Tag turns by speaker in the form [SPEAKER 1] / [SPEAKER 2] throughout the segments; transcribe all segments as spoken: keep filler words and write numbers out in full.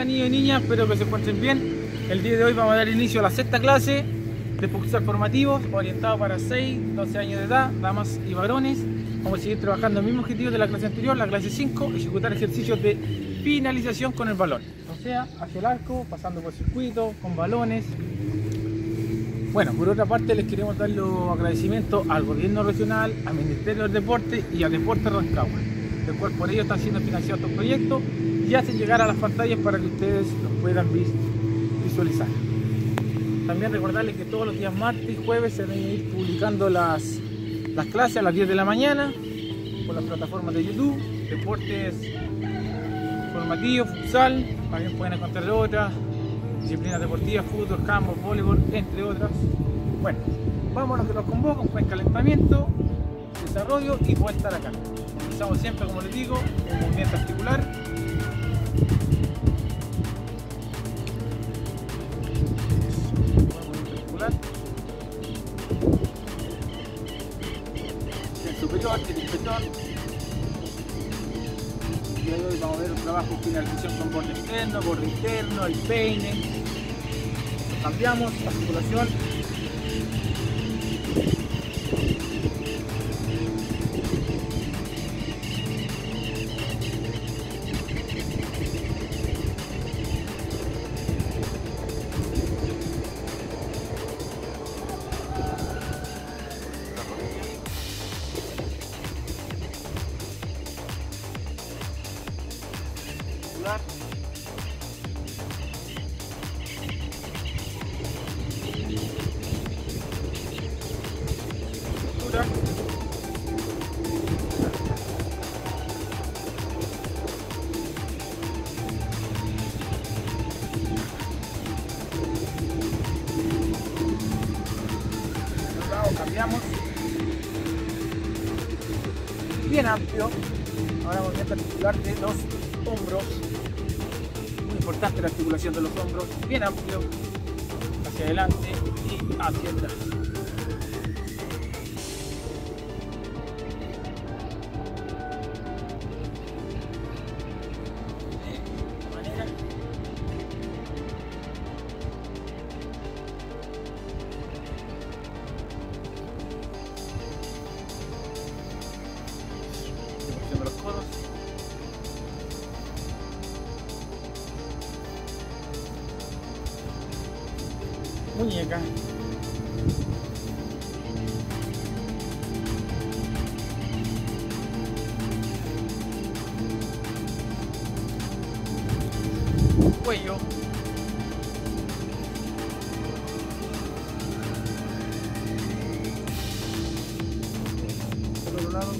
[SPEAKER 1] Hola niños y niñas, espero que se encuentren bien. El día de hoy vamos a dar inicio a la sexta clase de futsal formativos orientado para seis, doce años de edad, damas y varones. Vamos a seguir trabajando el mismo objetivo de la clase anterior, la clase cinco, ejecutar ejercicios de finalización con el balón. O sea, hacia el arco, pasando por circuito, con balones. Bueno, por otra parte les queremos dar los agradecimientos al gobierno regional, al Ministerio del Deporte y al Deporte Rancagua, del cual por ello están siendo financiados estos proyectos y hacen llegar a las pantallas para que ustedes los puedan visualizar. También recordarles que todos los días martes y jueves se van a ir publicando las, las clases a las diez de la mañana por las plataformas de YouTube, Deportes Formativos, Futsal, también pueden encontrar otras disciplinas deportivas, fútbol, handball, voleibol, entre otras. Bueno, vamos a lo que nos convoca, un buen calentamiento, desarrollo y puede estar acá. Empezamos siempre, como les digo, un movimiento articular. El superior, el inferior. Y hoy vamos a ver un trabajo de finalización con borde externo, borde interno, el peine. Cambiamos la articulación. Cambiamos bien amplio. Ahora movimiento articular de los hombros, muy importante la articulación de los hombros, bien amplio hacia adelante y hacia atrás. De esta manera. De los codos. Muñeca. Cuello. Por otro lado.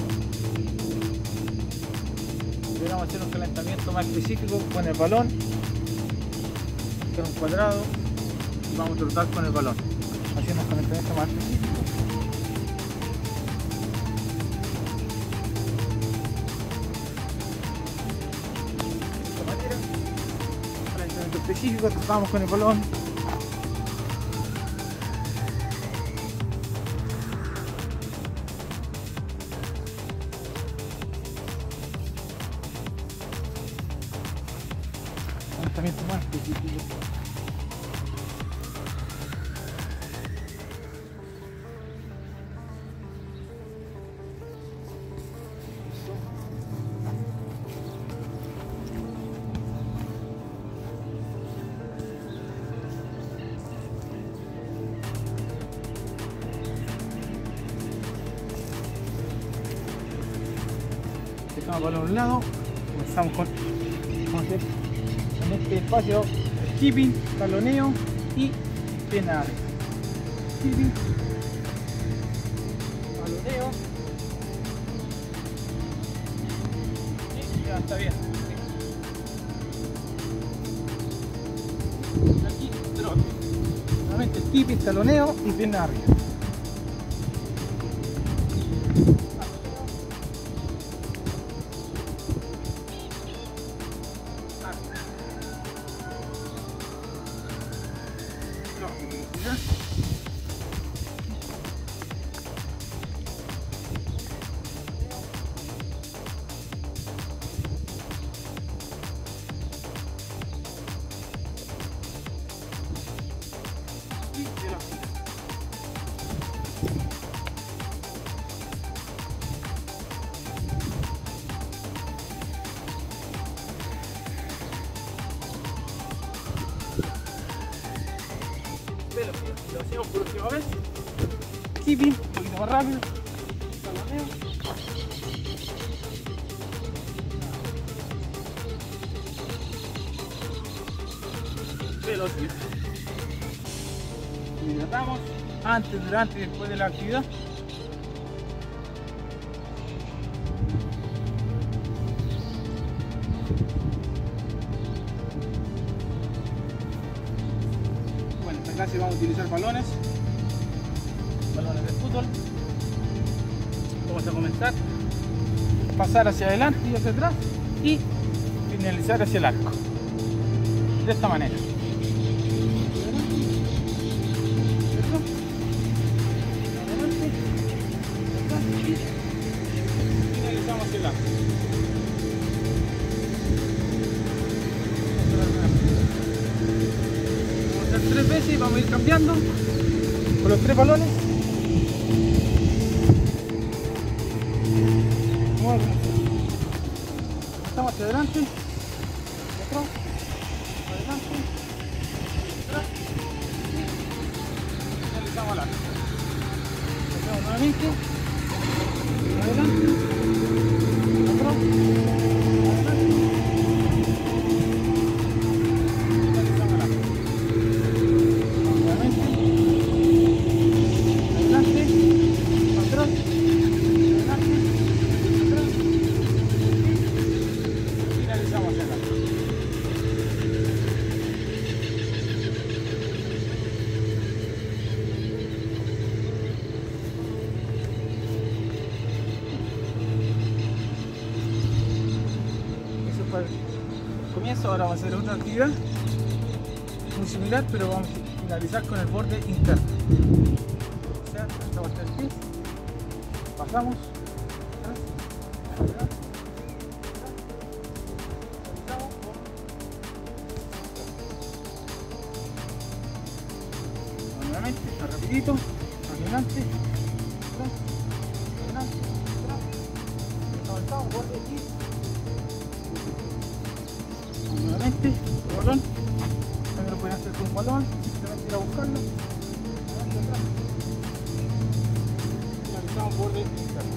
[SPEAKER 1] Vamos a hacer un calentamiento más específico con el balón, que es un cuadrado, y vamos a trotar con el balón, haciendo un calentamiento más específico. De esta manera, calentamiento específico, trotamos con el balón. Calentamiento más específico. Dejamos el balón a un lado, comenzamos con, con hacer en este espacio skipping, taloneo y pierna arriba. Skipping, taloneo y ya está bien. Aquí trote. Nuevamente skipping, taloneo y pierna arriba. Repetimos por última vez. Keeping, un poquito más rápido. Taloneo. Velocidad. Hidratamos antes, durante y después de la actividad. Bueno, en esta clase vamos a utilizar balones, balones de fútbol. Vamos a comenzar, pasar hacia adelante y hacia atrás y finalizar hacia el arco. De esta manera. Finalizamos hacia el arco. Vamos a hacer tres veces y vamos a ir cambiando con los tres balones. Estamos hacia adelante, hacia atrás, adelante, atrás y finalizamos al arco. Hacemos nuevamente, adelante, atrás, adelante, finalizamos al arco. Nuevamente, adelante, atrás, adelante, atrás y finalizamos hacia el arco. Comienzo, ahora vamos a hacer otra actividad muy similar, pero vamos a finalizar con el borde interno. O sea, esta vuelta del pie, pasamos, atrás, atrás, atrás, finalizamos con nuevamente, rapidito, adelante, atrás, adelante, atrás, avanzamos, borde aquí. Nuevamente, el balón, también lo pueden hacer con un balón, simplemente ir a buscarlo, adelante, atrás, finalizamos borde interno.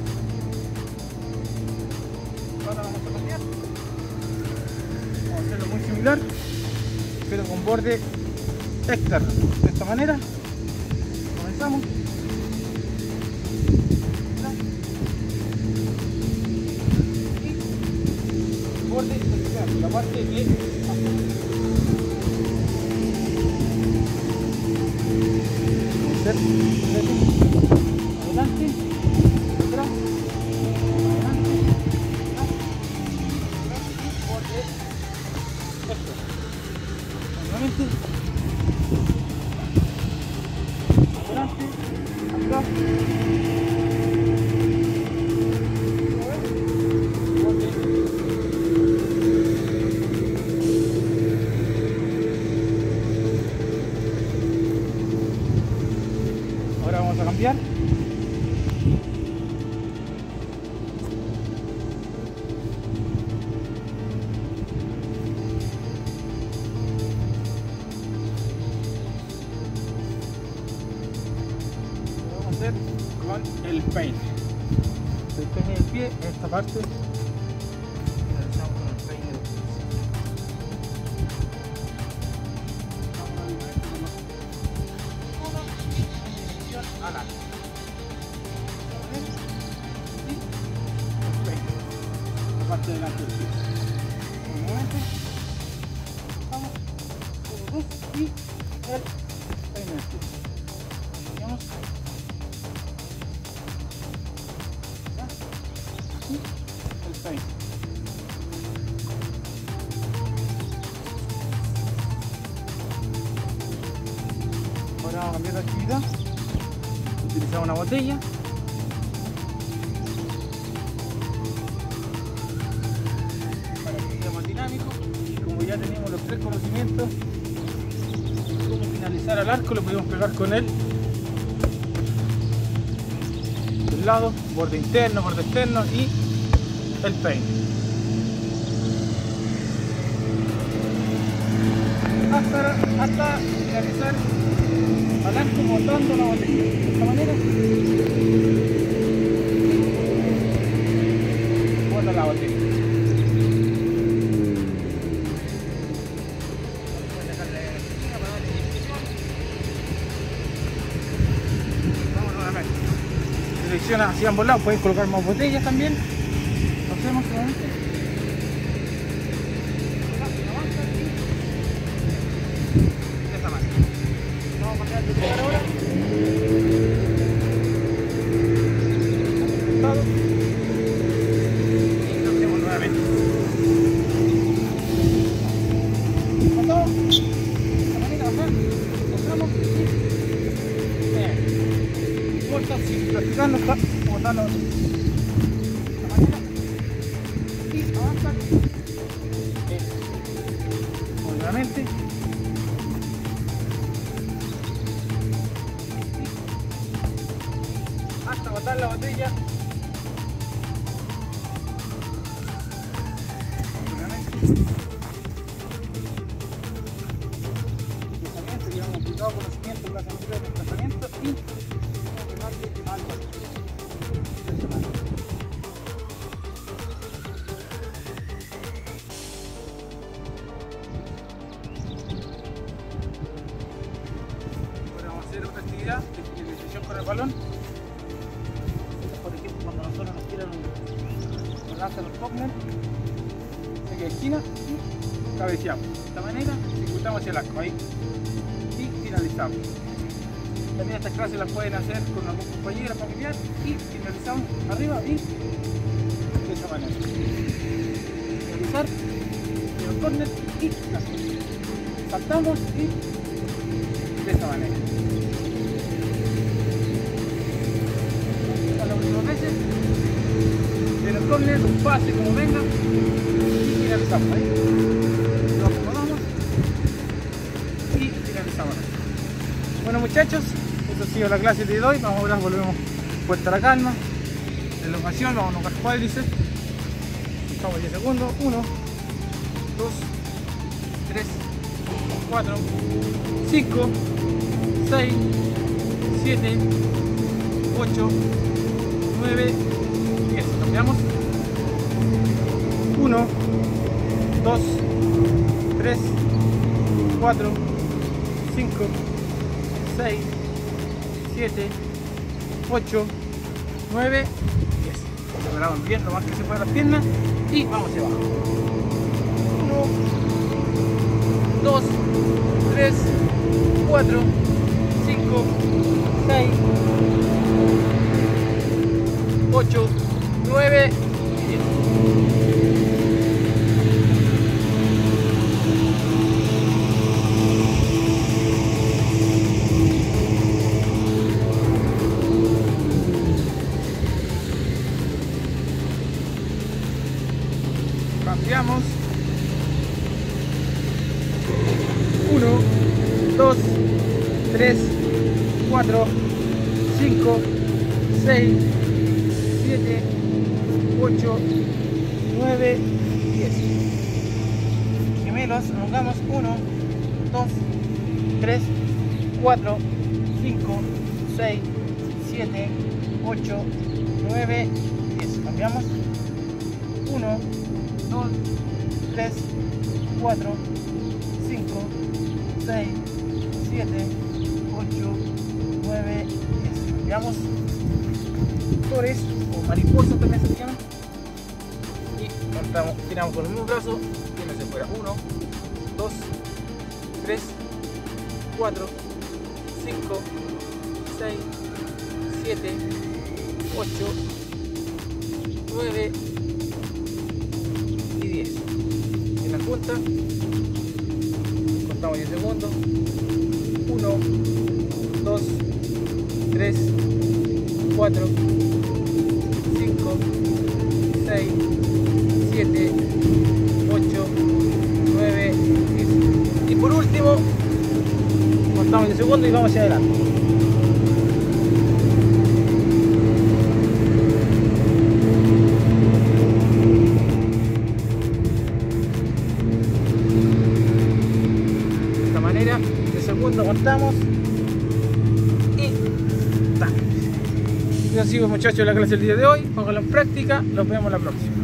[SPEAKER 1] Ahora vamos a cambiar, vamos a hacerlo muy similar, pero con borde externo, de esta manera, comenzamos, y borde externo, la parte que adelante, atrás, adelante, atrás, atrás, borde externo. Nuevamente, adelante, atrás, borde externo. Ahora vamos a cambiar. Lo vamos a hacer con el peine. El peine del pie, esta parte. Finalizamos con el peine del pie. Al arco. Y la parte delante del pie. Nuevamente. Vamos. Dos y el peine del pie. Vamos. Ya. Y el peine. Ahora vamos a cambiar de actividad. Utilizamos una botella para que sea más dinámico, y como ya teníamos los tres conocimientos de cómo finalizar al arco, lo podemos pegar con él del lado, borde interno, borde externo y el peine hasta, hasta finalizar al palanco botando la botella. De esta manera. Bota la botella. Selecciona hacia ambos lados, pueden colocar más botellas también. Lo hacemos solamente. De esta manera. Vamos a pasar a preparar ahora. Y lo hacemos nuevamente. Pasamos. De esta manera, bajar. Pasamos. Bien. Corta, sin practicarlo, está botando de esta manera y avanza nuevamente hasta botar la botella nuevamente. Desplazamiento, llevamos aplicado conocimiento de la cantidad de desplazamiento y de decisión con el balón. Por ejemplo, cuando nosotros nos tiran nos lanzan los corners, se queda esquina y cabeceamos. De esta manera ejecutamos hacia el arco ahí y finalizamos. También estas clases las pueden hacer con algún compañero familiar y finalizamos arriba y de esa manera. Realizar el corner y saltamos y de esta manera. Veces en el córner, un pase como venga y finalizamos ahí, lo acomodamos y finalizamos ahí. Bueno muchachos, esta ha sido la clase de hoy. Vamos ahora, volvemos puesta la calma, elongación, vamos a nocar cuádriceps, estamos diez segundos, uno, dos, tres, cuatro, cinco, seis, siete, ocho, nueve, diez. Cambiamos. uno, dos, tres, cuatro, cinco, seis, siete, ocho, nueve, diez. Separamos bien lo más que se pueda las piernas y vamos hacia abajo. uno, dos, tres, cuatro, cinco, seis, ocho, nueve y diez. Cambiamos. uno, dos, tres, cuatro, cinco, seis, siete, ocho, nueve, diez. Gemelos, alongamos uno, dos, tres, cuatro, cinco, seis, siete, ocho, nueve, diez. Cambiamos. uno, dos, tres, cuatro, cinco, seis, siete, ocho, nueve, diez. Cambiamos. Flores o mariposas también se llaman. Y montamos, tiramos con el mismo brazo y no se fuera. uno, dos, tres, cuatro, cinco, seis, siete, ocho, nueve y diez. En la punta contamos diez segundos. uno, dos, tres, cuatro, cinco, seis, siete, ocho, nueve, diez. Y por último contamos diez segundos y vamos hacia adelante. De esta manera, diez segundos contamos Eso ha sido, muchachos, la clase del día de hoy. Pónganlo en práctica. Nos vemos la próxima.